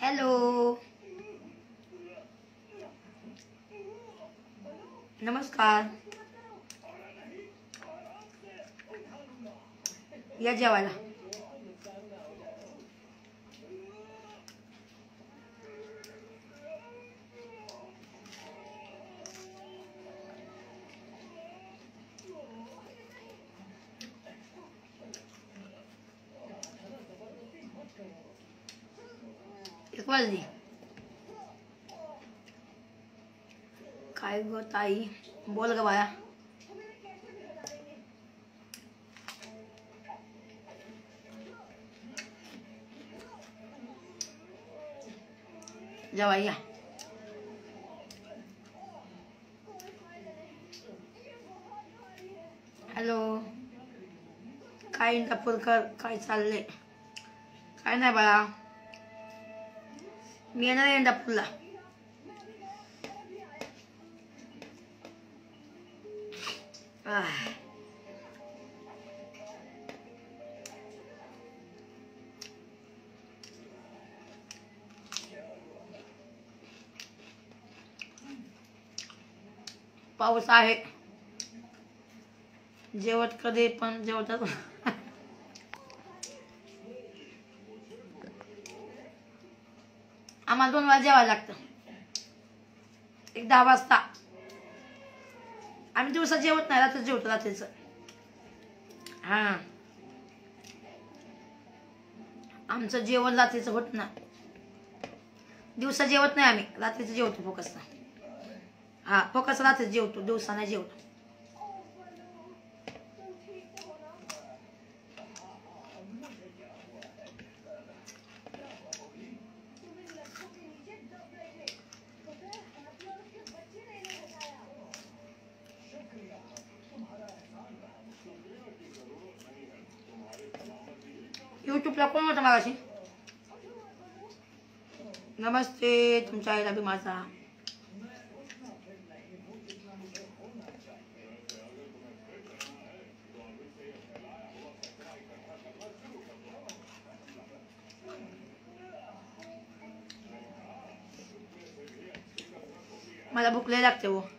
Hello, नमस्कार, या जेवायला. एक वाजली. काय ग ताई, बोल ग बाया. जेवा या. हॅलो, काय इंदापूरकर, काय चाललंय? काय नाही बाळा, मी येणार आहे इंदापूरला. पाऊस आहे, जेवत कधी पण जेवतात. आम्हाला 2 वेळा जेवायला लागतं. एक 10 वाजता. आम्ही दिवसा जेवत नाही, रात्री जेवतो रात्रीचं. हा, आमचं जेवण रात्रीचं होत नाही. दिवसा जेवत नाही आम्ही, रात्रीचं जेवतो फोकस. हा, फोकस रात्री जेवतो, दिवसा नाही जेवतो. यूट्यूबला कोण होतं मागाशी? नमस्ते, तुमच्या आईला बी माझा. मला भूक लय लागते हो.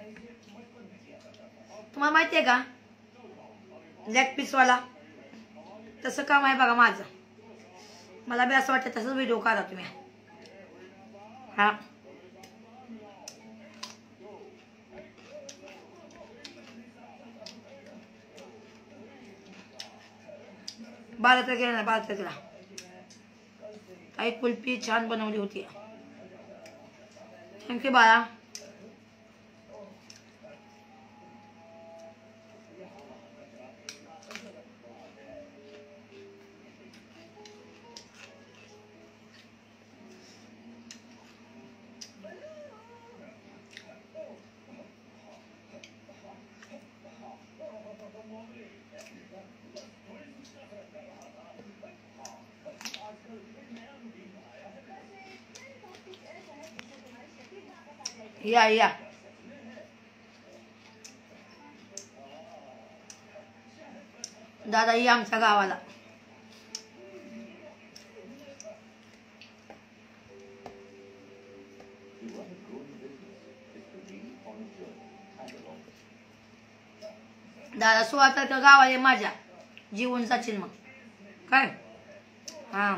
तुम्हाला माहिती आहे का, लेग पीसवाला तसं काम आहे बघा माझं. मला बी असं वाटतं तसंच व्हिडिओ करा तुम्ही. हा, 12 तारखेला ना, 12 तारखेला आई कुल्फी छान बनवली होती. थँक्यू बाळा. या या, दादा या आमच्या गावाला. दादा 16 तारखेला गावाला ये माझ्या, जीवन जाशील मग काय. हा,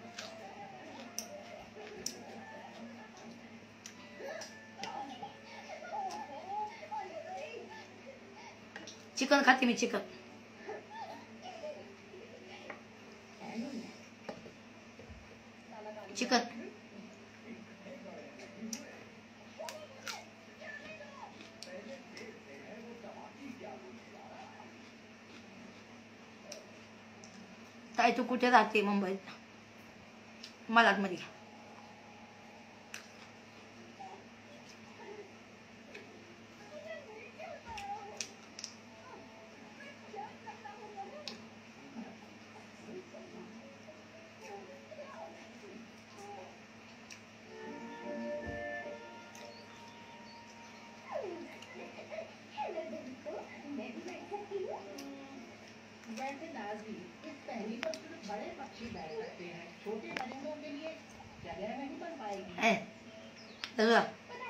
चिकन खाते मी, चिकन. चिकन ताई, तू कुठे राहते? मुंबईत, मलाड मध्ये. जैसे नाजी, इस पहली पर सिर्फ बड़े पक्षी बैठ सकते हैं, छोटे परिंदों के लिए क्या ए, चलो.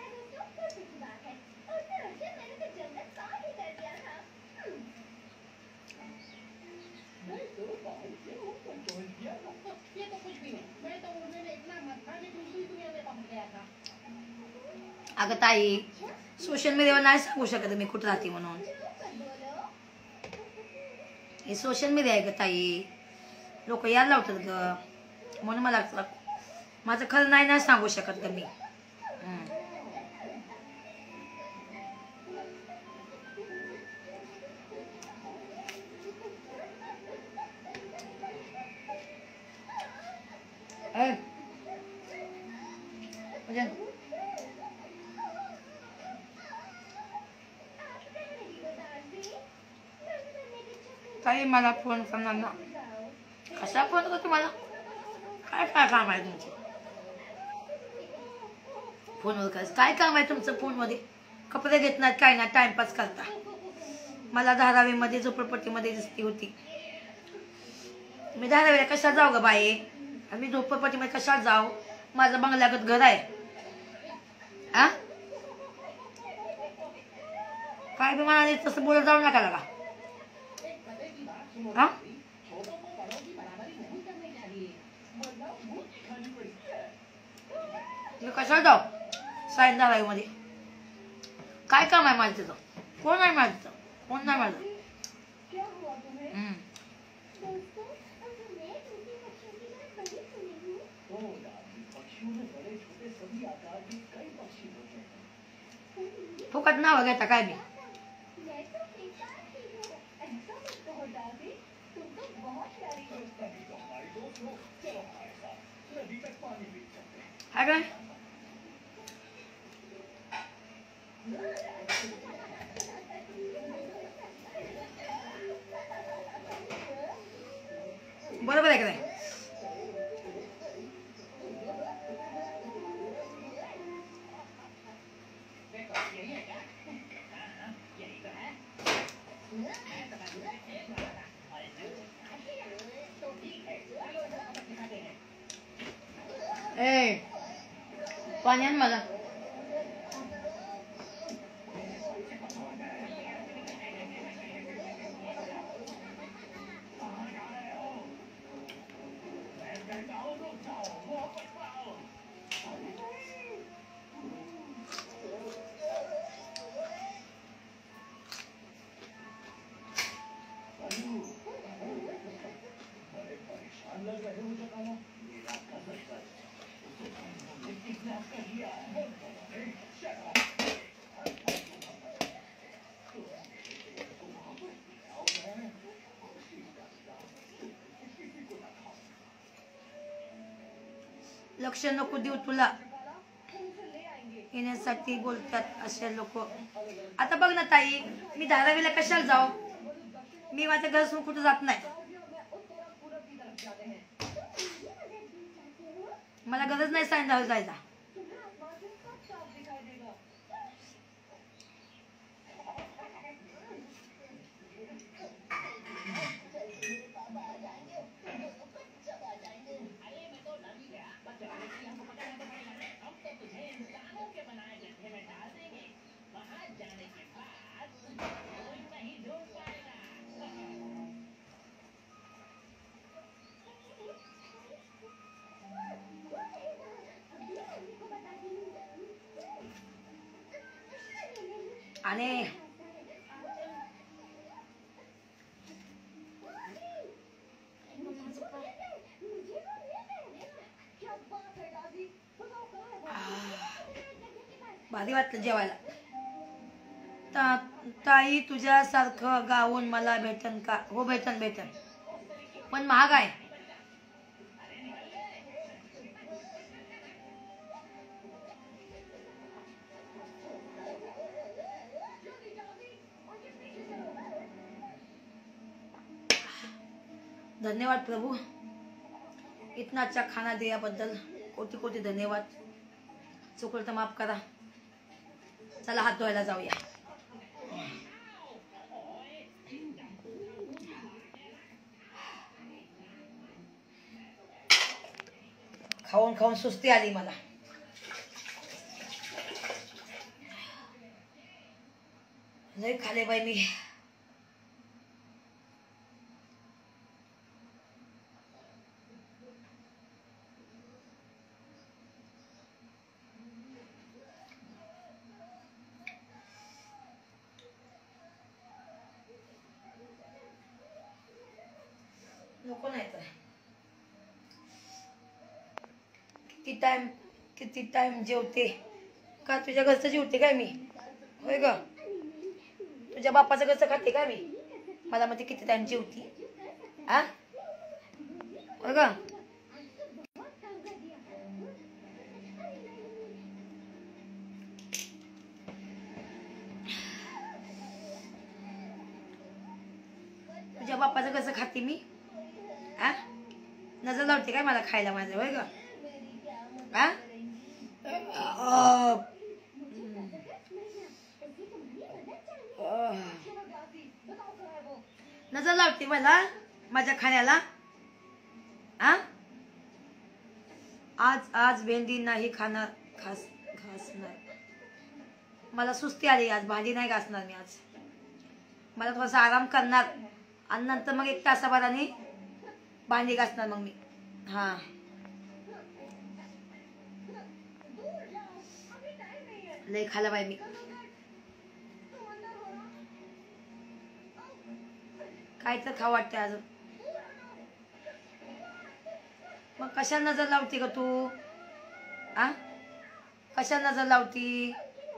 अगं ताई, सोशल मीडियावर नाही सांगू शकत मी कुठं राहते म्हणून. हे सोशल मीडिया आहे ग ताई, लोक यायला लावतात ग, म्हणून मला माझं खरं नाही सांगू शकत ग मी. ताई मला फोन करणार ना, कशा फोन करतो मला, काय काय काम आहे तुमचं फोनवर, काय काम आहे तुमचं फोनमध्ये, कपडे घेत नाहीत काय नाही, टाइमपास करता. मला धारावीमध्ये झोपडपट्टीमध्ये दिसती होती, मी धारावीला कशा जाऊ ग बाई, मी झोपडपट्टीमध्ये कशा जाऊ, माझं बंगल्यागत घर आहे. आ काय बी मला तसं बोलत जाऊ नका लागा. हा मी कशाला जाऊ साईन धारावीमध्ये, काय काम आहे माझं तिथं, कोण आहे माझं तिथं, कोण नाही माझं. फुकट नाव घेता काय मी, काय बरोबर आहे का नाही. ए पाणी आण मला. लक्ष नको देऊ तुला येण्यासाठी बोलतात असे लोक. आता बघ ना ताई, मी धारावीला कशाला जाऊ, मी माझ्या घर सोडून कुठं जात नाही, मला गरज नाही साईन जायचा. आणि भारी वाटलं जेवायला. ताई तुझ्यासारखं गाऊन मला भेटन का. हो भेटन भेटन, पण महाग आहे. धन्यवाद प्रभु, इतना अच्छा खाना दिया बद्दल कोटी कोटी धन्यवाद. चुकलं तर माफ करा. चला हात धुवायला जाऊया. खाऊन खाऊन सुस्ती आली मला. लय खाले बाई मी. नको नाही तर. किती टाइम जेवते का? तुझ्या घरचं जेवते काय मी? होय ग. तुझ्या बापाचं घरचं खाते का मी? मला मध्ये किती टाइम जेवती? आ होय ग. तुझ्या बापाचं कसं खाते मी? आ नजर लावते काय मला खायला माझं? होय ग. आ नजर लावते मला माझ्या खाण्याला. आ आज भेंडी नाही खाणार. घासणार. मला सुस्ती आली आज. भाजी नाही घासणार मी आज. मला थोडासा आराम करणार आणि नंतर मग 1 तासाभराने भांडी घासणार मग मी. हा लय खाल्लं बाई मी. काय तर खाऊ वाटते अजून. मग कशाला नजर लावती ग तू? आ कशाला नजर लावती?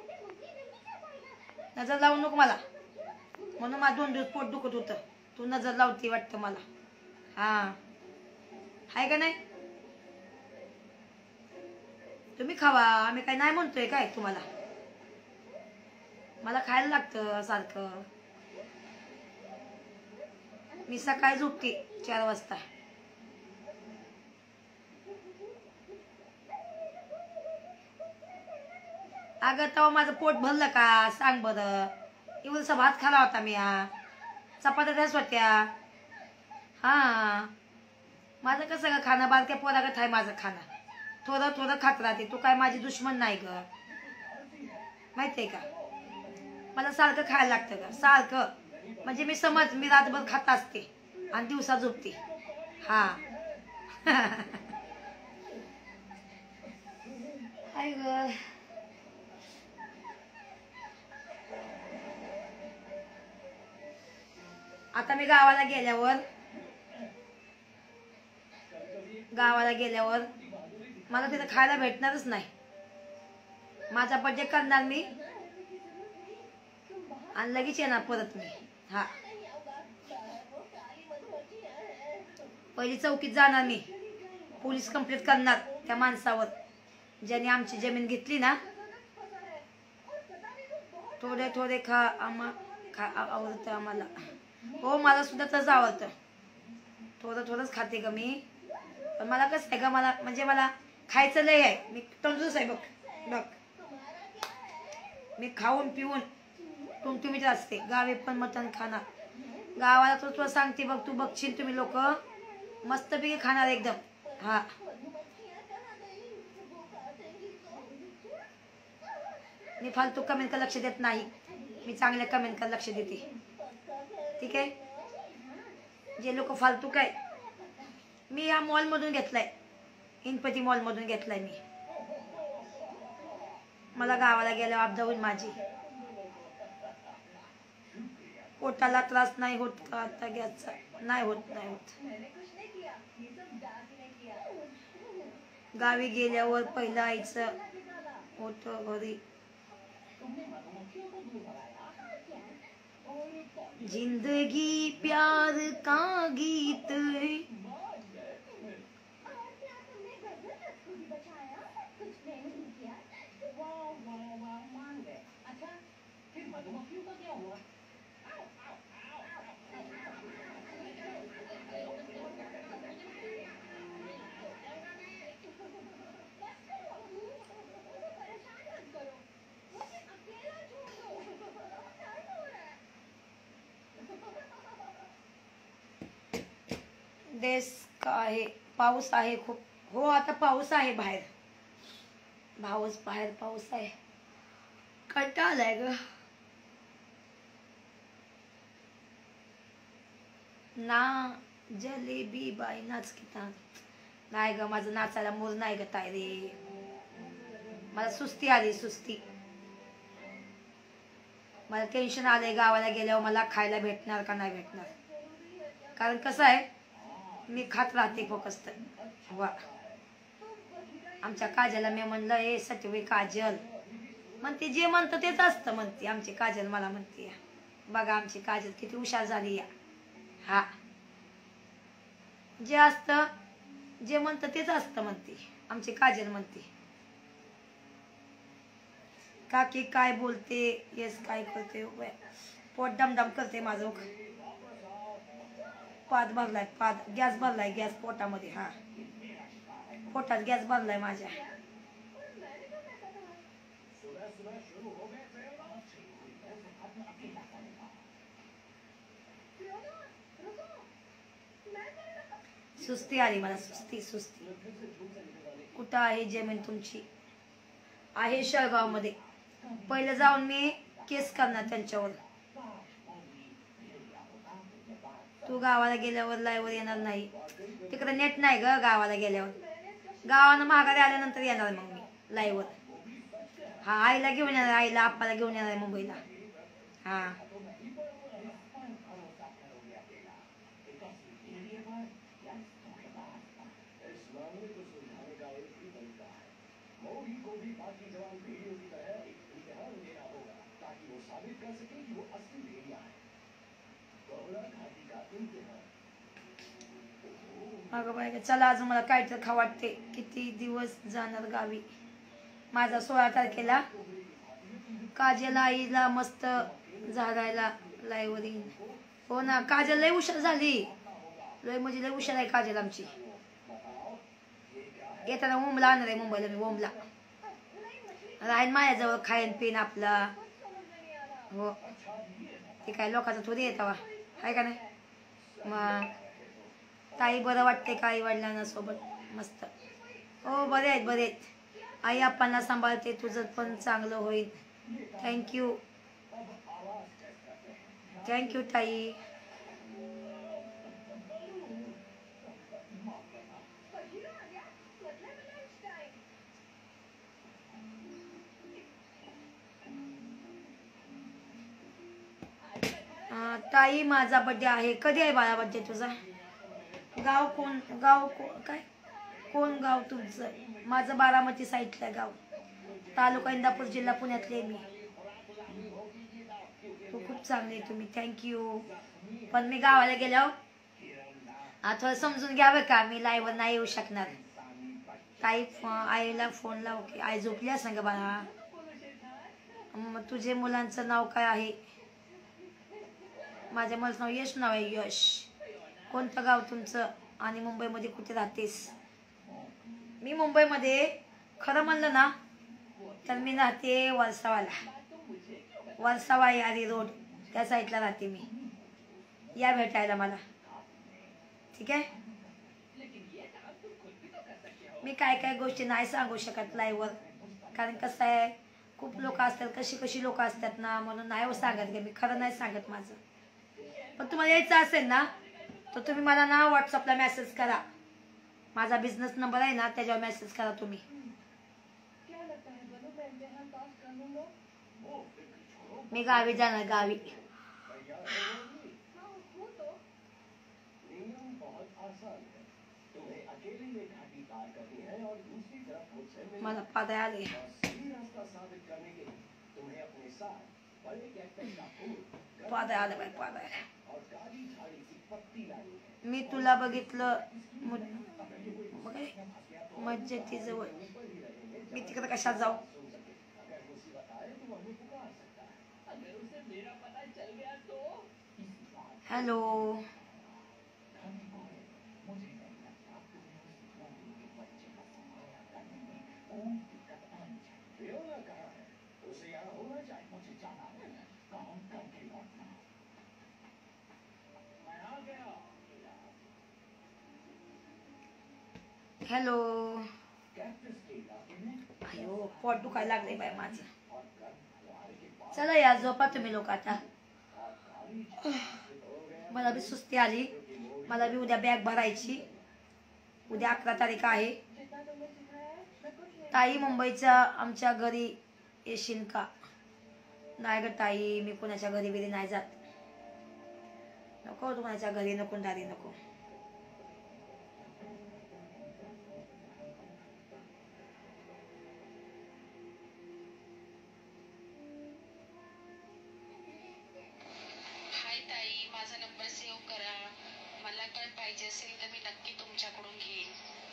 नजर लावू नको मला. म्हणून माझं 2 दिवस पोट दुखत होतं. तू नजर लावती वाटतं मला. हा हाय का नाही? तुम्ही खावा. आम्ही काय नाही म्हणतोय काय तुम्हाला? मला खायला लागतं सारखं. मी सकाळी झोपते 4 वाजता. अगं तेव्हा माझं पोट भरलं का? सांग बरं. एवढसा भात खाला होता मी. चपात्या त्याच होत्या. हा माझं कसं ग खाणं बारक्या पोरागत आहे माझं खाणं. थोडं थोडं खात राहते. तू काय माझी दुश्मन नाही ग. माहितीये का? मला सारखं खायला लागतं ग. सारखं म्हणजे मी समज मी रातभर खात असते आणि दिवसा झोपते. हा हाय ग. आता मी गावाला गेल्यावर मला तिथं खायला भेटणारच नाही. माझा बर्थडे करणार मी आणि लगेच येणार परत मी. हा पहिली चौकीत जाणार मी. पोलीस कंप्लेंट करणार त्या माणसावर ज्याने आमची जमीन घेतली ना. थोडे खा आवडतं आम्हाला. हो मला सुद्धा तसं आवडतं. थोडंच खाते ग मी. पण मला कसं आहे ग मला म्हणजे मला खायचं लय आहे. मी तंदुरुस्त आहे बघ. मी खाऊन पिऊन टुमटुमीच असते. गावी पण मटण खाणार. गावाला तर तुला सांगते बघ. तू बघशील तुम्ही लोक मस्तपैकी खाणार एकदम. हा मी फालतू कमेंट लक्ष देत नाही. मी चांगल्या कमेंट लक्ष देते. ठीक आहे. जे लोक फालतू काय. मी या मॉल मधून घेतलाय. इनपती मॉल मधून घेतलाय मी. मला गावाला गेल्यावर अपदा होईल माझी. पोटाला त्रास नाही होत का आता गॅसचा? नाही होत. गावी गेल्यावर पहिलं आईचं होतं घरी. जिंदगी प्यार का गीत. देश का आहे. पाऊस आहे खूप. हो आता पाऊस आहे बाहेर. बाहेर पाऊस आहे. कंटाळा आलाय ग. ना जलेबी बाई नाच की नाच. नाही ग माझं नाचायला मूड नाही ग ताई रे. मला सुस्ती आली सुस्ती. मला टेन्शन आलंय गावाला गेल्यावर मला खायला भेटणार का नाही भेटणार. कारण कसं आहे मी खात राहते फक्त. वा आमच्या काजलला मी म्हणलं ए सटवे काजल म्हणते जे म्हणतं तेच असतं म्हणते. आमची काजल मला म्हणते बघा आमची काजल किती हुशार झाली या. हा जे असतं जे म्हणतं तेच असतं म्हणते आमची काजल म्हणते. काकी काय बोलते येस काय करते. पोट डमडम करते माझं. पात भरलाय पात गॅस भरलाय गॅस पोटामध्ये. हा पोटात गॅस भरलाय माझ्या. सुस्ती आली मला सुस्ती सुस्ती. कुठं आहे जमीन तुमची. आहे शेळगाव मध्ये. पहिलं जाऊन मी केस करणार त्यांच्यावर. तू गावाला गेल्यावर लाईव्ह येणार नाही. तिकडे नेट नाही ग गावाला गेल्यावर. गावानं माघारी आल्यानंतर येणार मग मी लाईव्ह. हा आईला घेऊन येणार. आईला आप्पाला घेऊन येणार मुंबईला. हा अगं बाय चला अजून मला काहीतरी खाऊ वाटते. किती दिवस जाणार गावी. माझा 16 तारखेला काजल आईला मस्त झाडायला लाईव्ह येईन. हो ना काजल लय हुशार झाली. लय म्हणजे लय हुशार आहे काजल आमची. येताना ओमला आणणार आहे मुंबईला मी. ओमला राहीन माझ्याजवळ खाईन पिन आपला. हो ते काय लोकांचं थोडी येतावा आहे का नाही. मग ताई बरं वाटते का आई वडिलांना सोबत. मस्त हो बरे आहेत बरे आहेत. आई आप्पांना सांभाळते. तुझं पण चांगलं होईल. थँक्यू थँक्यू ताई. ताई माझा बर्थडे आहे. कधी आहे बाळा बर्थडे तुझा. गाव कोण काय कोण गाव तुमचं. माझं बारामती साईडला गाव. तालुका इंदापूर जिल्हा पुण्यातले मी. तू खूप चांगले तुम्ही. थँक्यू. पण मी गावाला गेल्यावर थोडं समजून घ्यावं का मी लाईव्ह नाही येऊ शकणार. ताई आईला फोन लाव की. आई झोपली सांग बाळा. तुझे मुलांचं नाव काय आहे. माझ्या मुलाचं नाव यश नाव आहे यश. कोणतं गाव तुमचं आणि मुंबईमध्ये कुठे राहतेस. मी मुंबईमध्ये खरं म्हणलं ना तर मी राहते वरसावाला. वरसावा यारी रोड त्या साईडला राहते मी. या भेटायला मला. ठीक आहे. मी काय काय गोष्टी नाही सांगू शकत लाईव्हवर. कारण कसं आहे खूप लोक असतात. कशी लोक असतात ना म्हणून नाही सांगत गे मी. खरं नाही सांगत माझं. पण तुम्हाला यायचं असेल ना तर तुम्ही मला ना व्हॉट्सअपला मेसेज करा. माझा बिझनेस नंबर आहे ना त्याच्यावर मेसेज करा तुम्ही. मी गावी जाणार गावी. मला पादे आले. पादे आले बाई पादे. मी तुला बघितलं मज्जेती जवळ. मी तिकडे कशात जाऊ. Hello hello. अयो पोट दुखायला लागले बाय माझं. चला या झोपा तुम्ही लोक आता. मला बी सुस्ती आली. मला बी उद्या बॅग भरायची. उद्या 11 तारीख आहे. ताई मुंबईच्या आमच्या घरी येशील का? नाही ग ताई, मी कोणाच्या घरी बिरी नाही जात. नको तू कोणाच्या घरी नको दारी नको. हाय ताई, माझा नंबर सेव्ह करा. मला काय पाहिजे असेल तर मी नक्की तुमच्याकडून घेईन.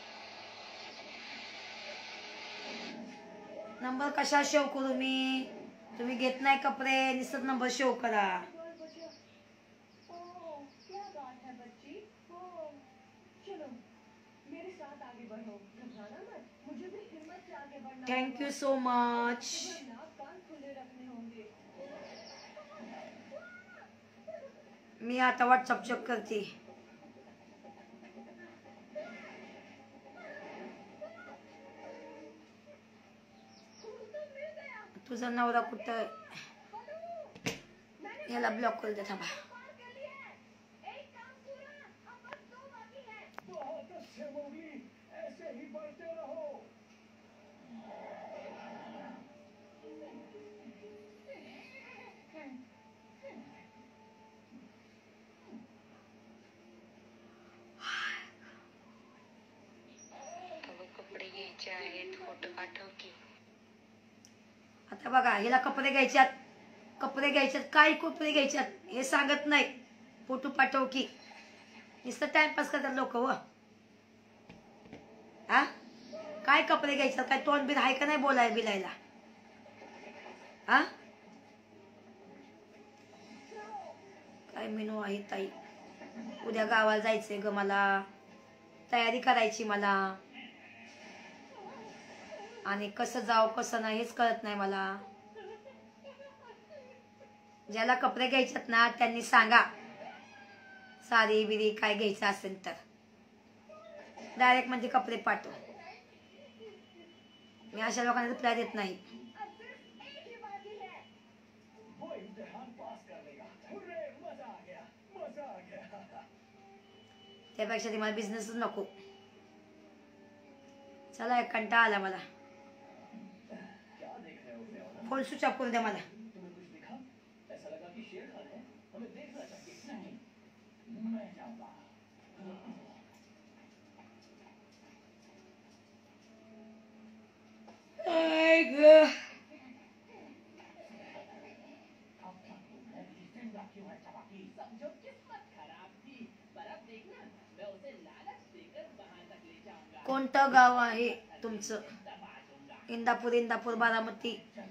नंबर कशा शेव करू मी? तुम्ही घेत नाही कपडे, निसत नंबर शेव करा. Thank you so much. मी आता व्हॉट्सअप चेक करते. तुझा नवरा कुठं? याला ब्लॉक करू दे थांबा. कपडे घ्यायचे आहेत, फोटो पाठव की. आता बघा, हिला कपडे घ्यायच्यात. कपडे घ्यायच्यात, काय कपडे घ्यायच्यात हे सांगत नाही. फोटो पाठव की. नुसतं टाइमपास करतात लोक. व हा काय कपडे घ्यायच्यात? काय तोंड बिन आहे का नाही बोलाय बिलायला? हा काय मेनू आहे ताई? उद्या गावाला जायचंय ग मला. तयारी करायची मला. आणि कसं जाऊ कसं नाही हेच कळत नाही मला. ज्याला कपडे घ्यायच्यात ना त्यांनी सांगा. साडी बिरी काय घ्यायचं असेल तर डायरेक्ट म्हणजे कपडे पाठव. मी अशा लोकांना रिप्लाय देत नाही. त्यापेक्षा ती मला बिझनेसच नको. चला एक कंटाळा आला मला. फोन स्विच ऑफ करून द्या मला. कोणतं गाव आहे तुमचं? इंदापूर. इंदापूर बारामती.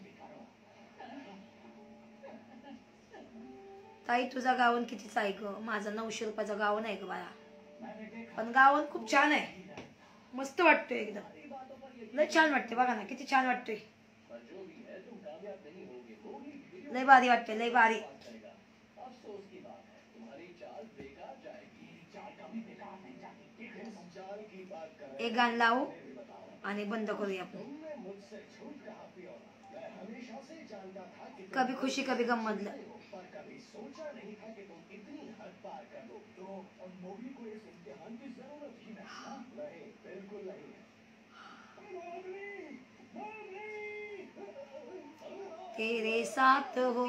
ताई तुझा गावन कितीचा आहे ग? माझा 900 रुपयाचा गावन आहे ग बाळा. पण गावन खूप छान आहे. मस्त वाटतोय एकदम. लय छान वाटते. बघा ना किती छान वाटतोय. लय भारी वाटते. लय भारी. एक गाणं लावू आणि बंद करूया आपण. कभी खुशी कभी गम मधलं. तेरे साथ हो.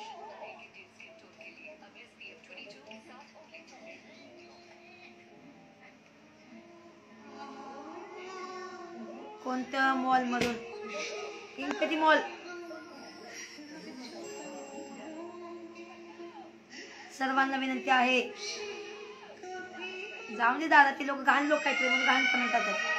कोणत्या मॉल मधून? इंकटी मॉल. सर्वांना विनंती आहे जाऊन दे दादा. ते लोक घाण लोक काहीतरी म्हणून घाण कमेंट करतात.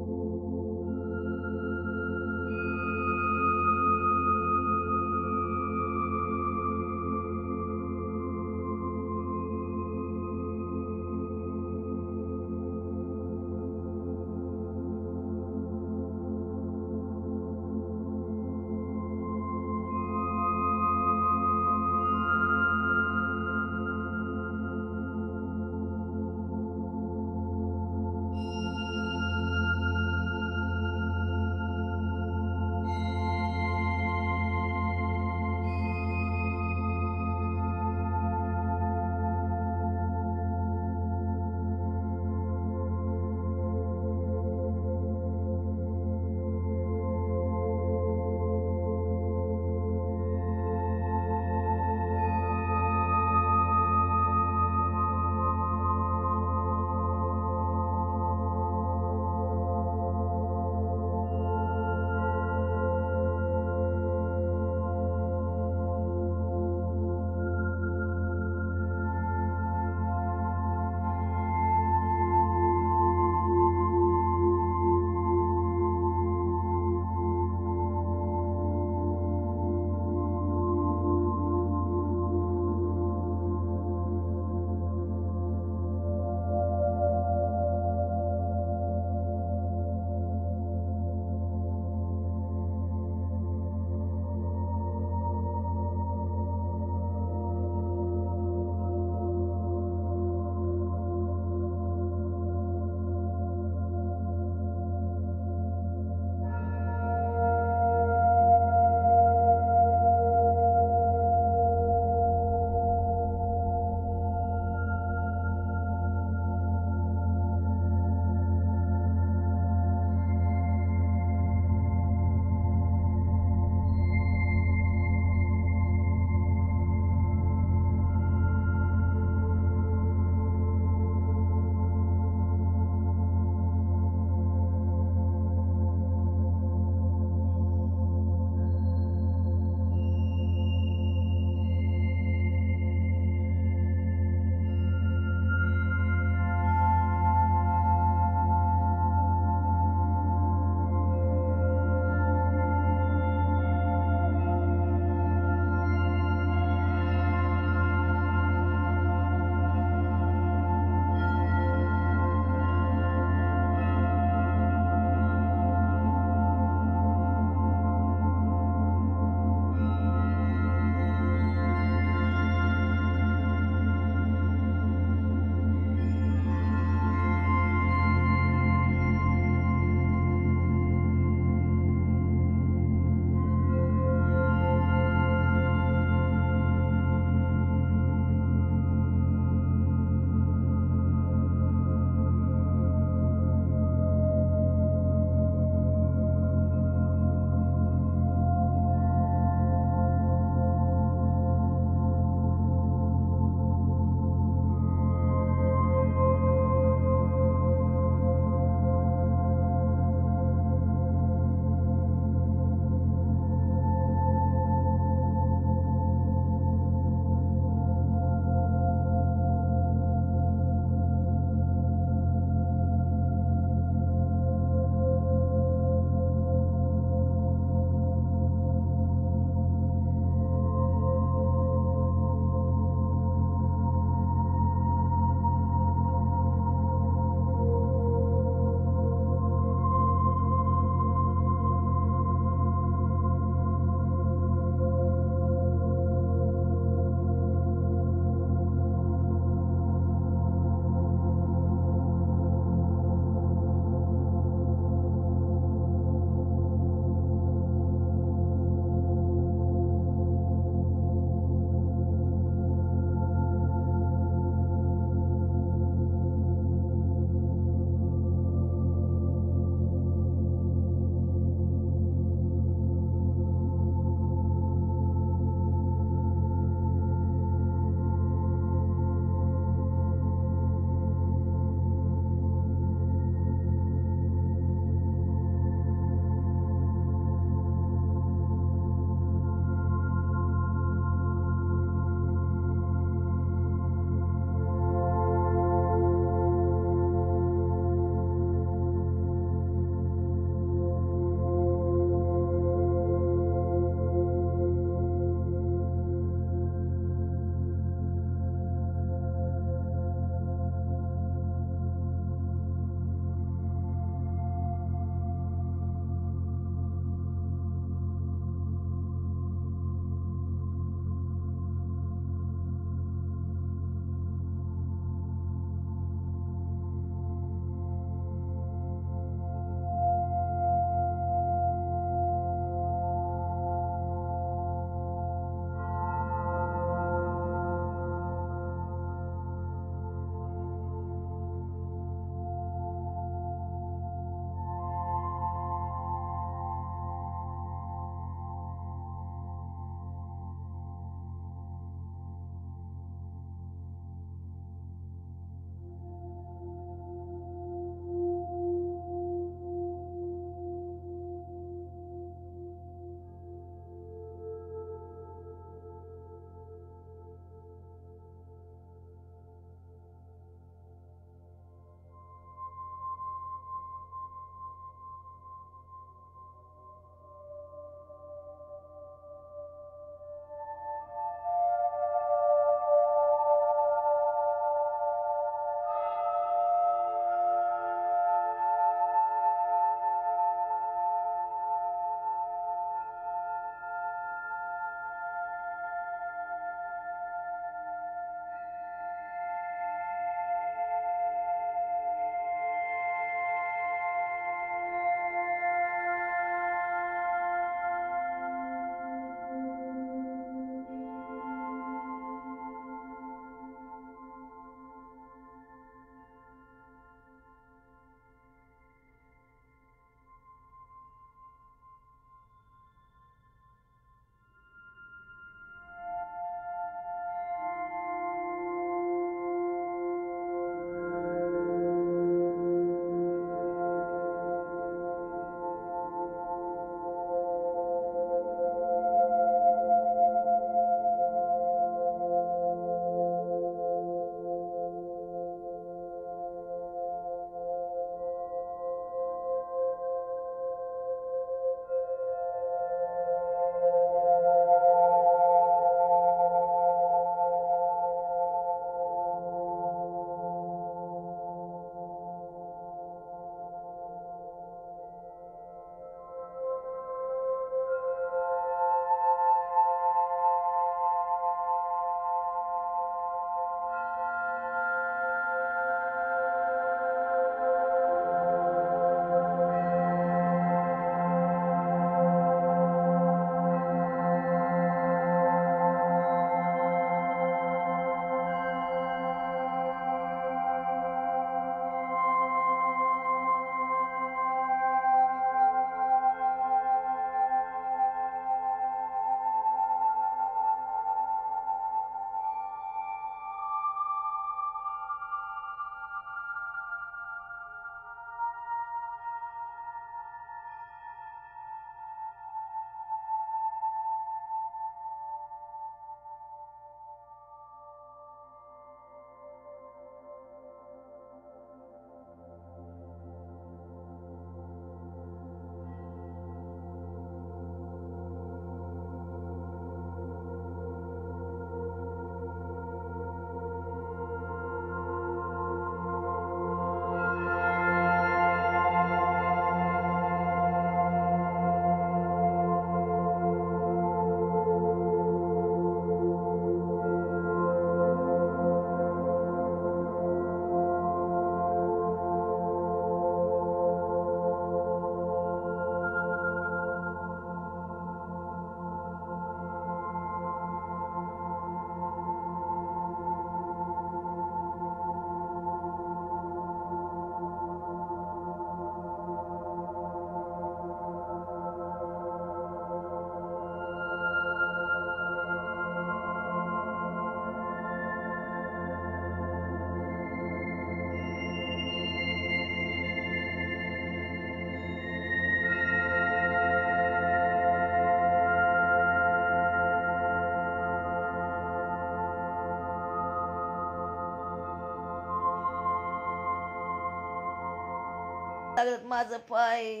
लागत माझं पाय.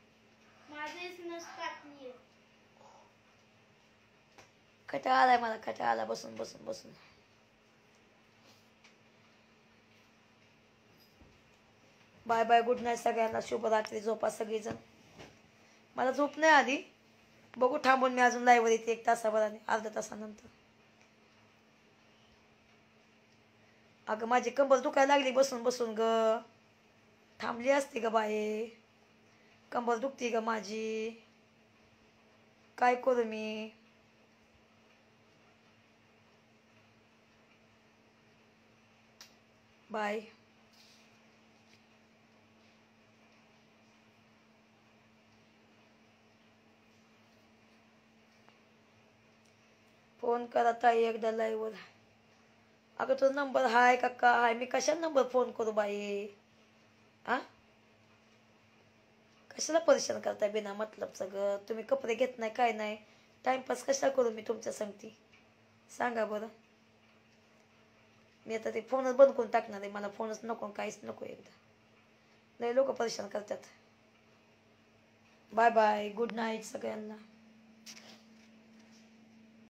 कंटाळा आलाय मला, कंटाळा आला बसून बसून बसून. बाय बाय, गुड नाईट सगळ्यांना, शुभरात्री, झोपा सगळीजण. मला झोप नाही आली, बघू थांबून मी अजून लाईव्ह येते 1 तासाभराने, अर्ध्या तासानंतर. अगं माझी कंबर दुखायला लागली बसून बसून ग. थांबली असती ग बाई, कंबर दुखती ग माझी, काय करू मी. बाय. फोन करा ताई एकदा लाईव्हवर. अगं तो नंबर हाय का काय, मी कशाला नंबर फोन करू बाई. आ कशाला परेशान करताय बिना मतलब सगळं. तुम्ही कपडे घेत नाही काय नाही, टाइमपास कशाला करू मी तुमच्या संगती, सांगा बरं. मी आता ते फोनच बंद करून टाकणार आहे, मला फोनच नको, काहीच नको. एकदा लय लोक परेशान करतात. बाय बाय, गुड नाईट सगळ्यांना.